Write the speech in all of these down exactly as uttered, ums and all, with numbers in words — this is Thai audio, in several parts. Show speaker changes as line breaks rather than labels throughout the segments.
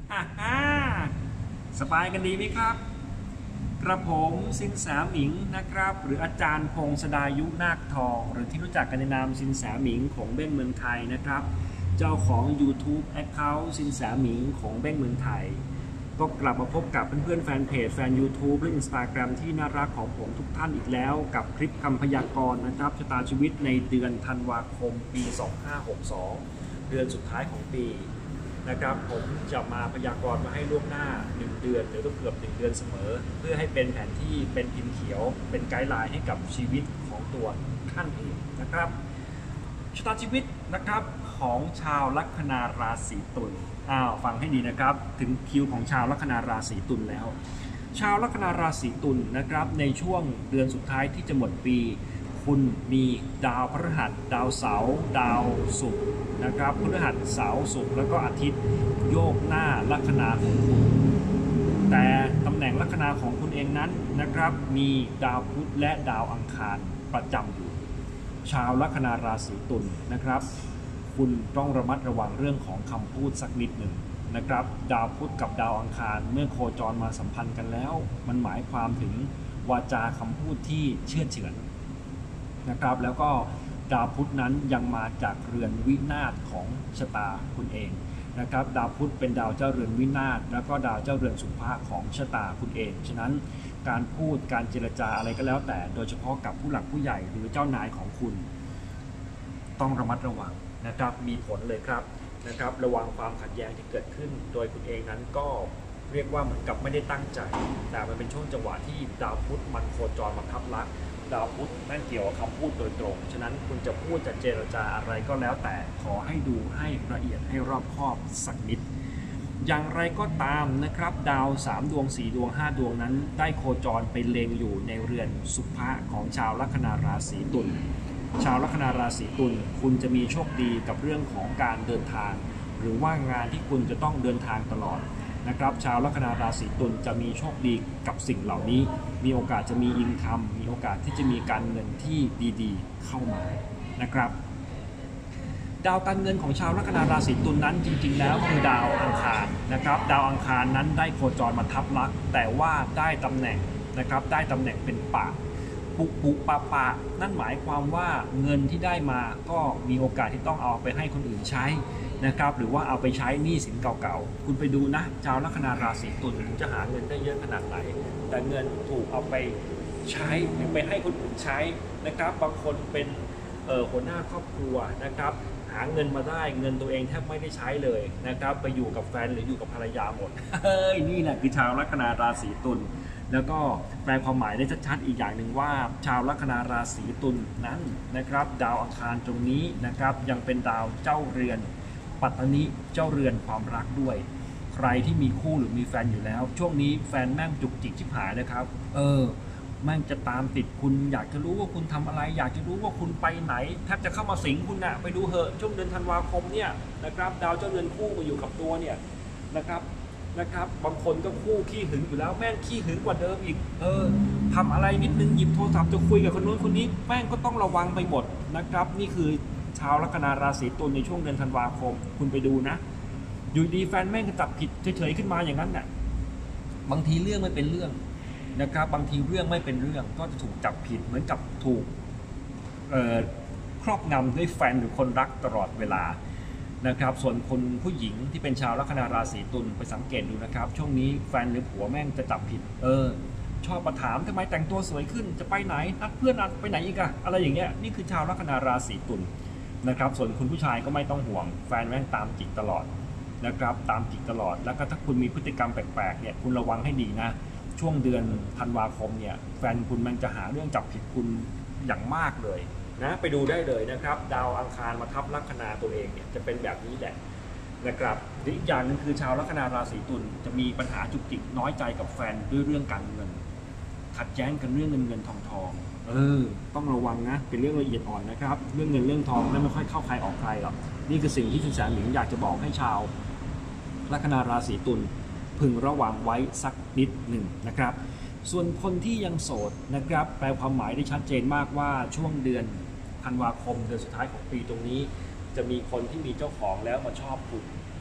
อ่าฮ่าสบายกันดีไหมครับกระผมสินแสหมิงนะครับหรืออาจารย์พงศดายุนาคทองหรือที่รู้จักกันในนามสินแสหมิงของเบ้งเมืองไทยนะครับเจ้าของ YouTube Account สินแสหมิงของเบ้งเมืองไทยก็กลับมาพบกับเพื่อนๆแฟนเพจแฟน YouTube และ Instagram ที่น่ารักของผมทุกท่านอีกแล้วกับคลิปคำพยากรณ์นะครับชะตาชีวิตในเดือนธันวาคมปีสองพันห้าร้อยหกสิบสองเดือนสุดท้ายของปีนะครับผมจะมาพยากรณ์มาให้ล่วงหน้าหนึ่งเดือนหรือก็เกือบหนึ่งเดือนเสมอเพื่อให้เป็นแผนที่เป็นพิมพ์เขียวเป็นไกด์ไลน์ให้กับชีวิตของตัวท่านเองนะครับชะตาชีวิตนะครับของชาวลัคนาราศีตุลอ้าวฟังให้ดีนะครับถึงคิวของชาวลัคนาราศีตุลแล้วชาวลัคนาราศีตุลนะครับในช่วงเดือนสุดท้ายที่จะหมดปีคุณมีดาวพฤหัสดาวเสาร์ดาวศุกร์นะครับพฤหัสเสาร์ศุกร์แล้วก็อาทิตย์โยกหน้าลัคนาของคุณแต่ตำแหน่งลัคนาของคุณเองนั้นนะครับมีดาวพุธและดาวอังคารประจำอยู่ชาวลัคนาราศีตุลนะครับคุณต้องระมัดระวังเรื่องของคำพูดสักนิดหนึ่งนะครับดาวพุธกับดาวอังคารเมื่อโคจรมาสัมพันธ์กันแล้วมันหมายความถึงวาจาคำพูดที่เชื่อเฉือนนะครับแล้วก็ดาวพุธนั้นยังมาจากเรือนวินาศของชะตาคุณเองนะครับดาวพุธเป็นดาวเจ้าเรือนวินาศแล้วก็ดาวเจ้าเรือนสุภะของชะตาคุณเองฉะนั้นการพูดการเจรจาอะไรก็แล้วแต่โดยเฉพาะกับผู้หลักผู้ใหญ่หรือเจ้านายของคุณต้องระมัดระวังนะครับมีผลเลยครับนะครับระวังความขัดแย้งที่เกิดขึ้นโดยคุณเองนั้นก็เรียกว่าเหมือนกับไม่ได้ตั้งใจแต่มันเป็นช่วงจังหวะที่ดาวพุธมันโคจรมาทับลักษณ์ดาวพุธนั่นเกี่ยวกับคำพูดโดยตรงฉะนั้นคุณจะพูดจะเจรจาอะไรก็แล้วแต่ขอให้ดูให้ละเอียดให้รอบคอบสักนิดอย่างไรก็ตามนะครับดาวสามดวงสี่ดวงห้าดวงนั้นได้โคจรไปเล็งอยู่ในเรือนสุภะของชาวลัคนาราศีตุลชาวลัคนาราศีตุลคุณจะมีโชคดีกับเรื่องของการเดินทางหรือว่างานที่คุณจะต้องเดินทางตลอดนะครับชาวลัคนาราศีตุลจะมีโชคดีกับสิ่งเหล่านี้มีโอกาสจะมีอินคัมมีโอกาสที่จะมีการเงินที่ดีๆเข้ามานะครับดาวการเงินของชาวลัคนาราศีตุลนั้นจริงๆแล้วคือดาวอังคารนะครับดาวอังคารนั้นได้โคจรมาทับลักษณ์แต่ว่าได้ตำแหน่งนะครับได้ตำแหน่งเป็นปะปุปุปะปะนั่นหมายความว่าเงินที่ได้มาก็มีโอกาสที่ต้องเอาไปให้คนอื่นใช้นะครับหรือว่าเอาไปใช้หนี้สินเก่าๆคุณไปดูนะชาวลัคนาราศีตุลจะหาเงินได้เยอะขนาดไหนแต่เงินถูกเอาไปใช้หรือไปให้คนอื่นใช้นะครับบางคนเป็นหัวหน้าครอบครัวนะครับหาเงินมาได้เงินตัวเองแทบไม่ได้ใช้เลยนะครับไปอยู่กับแฟนหรืออยู่กับภรรยาหมดเฮ้ยนี่แหละคือชาวลัคนาราศีตุลแล้วก็แปลความหมายได้ชัดๆอีกอย่างหนึ่งว่าชาวลัคนาราศีตุลนั้นนะครับดาวอังคารตรงนี้นะครับยังเป็นดาวเจ้าเรือนปัตตนิเจ้าเรือนความรักด้วยใครที่มีคู่หรือมีแฟนอยู่แล้วช่วงนี้แฟนแม่งจุกจิกชิบหายนะครับเออแม่งจะตามติดคุณอยากจะรู้ว่าคุณทำอะไรอยากจะรู้ว่าคุณไปไหนแทบจะเข้ามาสิงคุณนะไปดูเหอะช่วงเดือนธันวาคมเนี่ยนะครับดาวเจ้าเรือนคู่มาอยู่กับตัวเนี่ยนะครับนะครับบางคนก็คู่ขี้หึงอยู่แล้วแม่งขี้หึงกว่าเดิมอีกเออทำอะไรนิดนึงหยิบโทรศัพท์จะคุยกับคนนู้นคนนี้แม่งก็ต้องระวังไปหมดนะครับนี่คือชาวลัคนาราศีตุลในช่วงเดือนธันวาคมคุณไปดูนะอยู่ดีแฟนแม่งก็จับผิดเฉยๆขึ้นมาอย่างนั้นน่ะบางทีเรื่องไม่เป็นเรื่องนะครับบางทีเรื่องไม่เป็นเรื่องก็จะถูกจับผิดเหมือนกับถูกครอบงำด้วยแฟนหรือคนรักตลอดเวลานะครับส่วนคนผู้หญิงที่เป็นชาวลัคนาราศีตุลไปสังเกตดูนะครับช่วงนี้แฟนหรือผัวแม่งจะจับผิดเออชอบมาถามทำไมแต่งตัวสวยขึ้นจะไปไหนนัดเพื่อนนัดไปไหนอีกอะอะไรอย่างเงี้ยนี่คือชาวลัคนาราศีตุลนะครับส่วนคุณผู้ชายก็ไม่ต้องห่วงแฟนแม่งตามจิกตลอดนะครับตามจิกตลอดแล้วก็ถ้าคุณมีพฤติกรรมแปลกๆเนี่ยคุณระวังให้ดีนะช่วงเดือนธันวาคมเนี่ยแฟนคุณมันจะหาเรื่องจับผิดคุณอย่างมากเลยนะไปดูได้เลยนะครับดาวอังคารมาทับลัคนาตัวเองเนี่ยจะเป็นแบบนี้แหละนะครับอีกอย่างนึงคือชาวลัคนาราศีตุลจะมีปัญหาจุกจิกน้อยใจกับแฟนด้วยเรื่องการเงินขัดแย้งกันเรื่องเงินเงินทองทองเออต้องระวังนะเป็นเรื่องละเอียดอ่อนนะครับเรื่องเงินเรื่องทองนั้นไม่ค่อยเข้าใครออกใครหรอกนี่คือสิ่งที่คุณแสนหมิงอยากจะบอกให้ชาวลัคนาราศีตุลพึงระวังไว้สักนิดหนึ่งนะครับส่วนคนที่ยังโสดนะครับแปลความหมายได้ชัดเจนมากว่าช่วงเดือนธันวาคมเดือนสุดท้ายของปีตรงนี้จะมีคนที่มีเจ้าของแล้วมาชอบคุณเข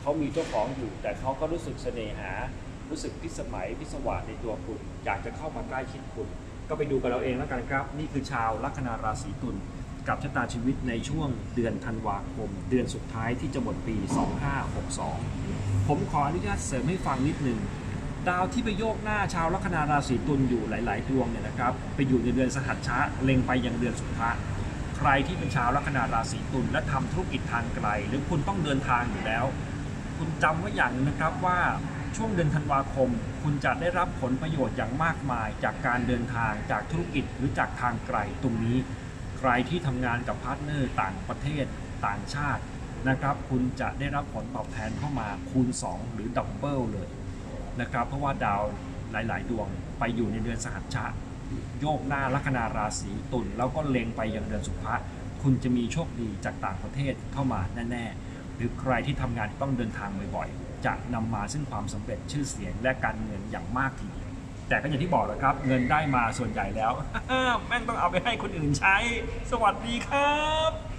เขามีเจ้าของอยู่แต่เขาก็รู้สึกเสน่หารู้สึกพิสมัยพิศวาสในตัวคุณอยากจะเข้ามาใกล้ชิดคุณก็ไปดูกันเราเองแล้วกันครับนี่คือชาวลัคนาราศีตุลกับชะตาชีวิตในช่วงเดือนธันวาคมเดือนสุดท้ายที่จะหมดปีสองห้าหกสองผมขออนุญาตเสริมให้ฟังนิดนึงดาวที่ไปโยกหน้าชาวลัคนาราศีตุลอยู่หลายๆดวงเนี่ยนะครับไปอยู่ในเดือนสหัชชะเล็งไปยังเดือนสุภะใครที่เป็นชาวลัคนาราศีตุลและทำธุรกิจทางไกลหรือคุณต้องเดินทางอยู่แล้วคุณจำไว้อย่างนึงนะครับว่าช่วงเดือนธันวาคมคุณจะได้รับผลประโยชน์อย่างมากมายจากการเดินทางจากธุรกิจหรือจากทางไกลตรงนี้ใครที่ทำงานกับพาร์ทเนอร์ต่างประเทศต่างชาตินะครับคุณจะได้รับผลตอบแทนเข้ามาคูณสองหรือดับเบิลเลยนะครับเพราะว่าดาวหลายๆดวงไปอยู่ในเดือนสหัชชะโยกหน้าลัคนาราศีตุลแล้วก็เล็งไปยังเดือนสุภะคุณจะมีโชคดีจากต่างประเทศเข้ามาแน่ๆหรือใครที่ทำงานต้องเดินทางบ่อยๆจะนำมาซึ่งความสำเร็จชื่อเสียงและการเงินอย่างมากทีเดียวแต่ก็อย่างที่บอกแหละครับเงินได้มาส่วนใหญ่แล้ว แม่งต้องเอาไปให้คนอื่นใช้สวัสดีครับ